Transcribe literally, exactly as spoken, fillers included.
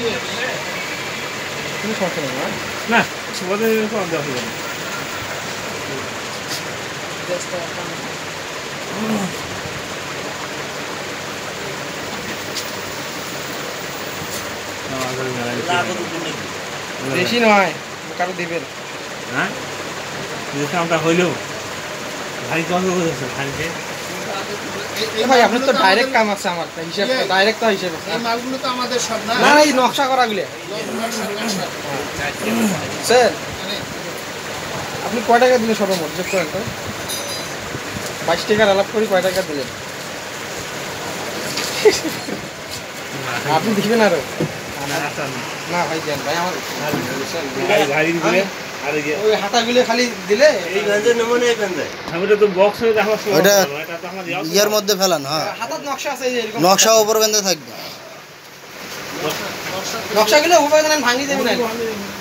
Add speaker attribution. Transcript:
Speaker 1: কোনো সমস্যা নেই
Speaker 2: না সুবাদে তো আনতে হবে না
Speaker 1: বেশি নয় কারো দিবেন
Speaker 2: হ্যাঁ কামটা হইলেও ভাই কত করেছে ভাইকে
Speaker 1: ভাই আপনার তো ডাইরেক্ট কাম আছে আমার হিসাব ডাইরেক্ট তো হিসাব আছে
Speaker 3: এই মালগুলো তো আমাদের সব না
Speaker 1: না এই নকশা করাগুলো স্যার আপনি কয় টাকা দিলেন সর্বমোট যোগ করেন তো বাইশ টাকার আলাপ করি কয় টাকা দিলেন আপনি দিবেন আরো না ভাই দেন ভাই আমার
Speaker 2: গাড়ি দিলে আর
Speaker 1: ওই হাতাগুলো খালি দিলে
Speaker 4: এই গঞ্জের নমুনা এই গঞ্জে
Speaker 2: আমরা তো বক্স হয়ে দেখো
Speaker 5: ওটা
Speaker 2: এটা তো আমাদের
Speaker 5: ইয়ার মধ্যে ফেলান হ্যাঁ
Speaker 1: হাতার নকশা আছে এই যে এরকম
Speaker 5: নকশা উপর বেঁধে থাকবে
Speaker 1: নকশাগুলো উপরে ভাঙিয়ে দেবেন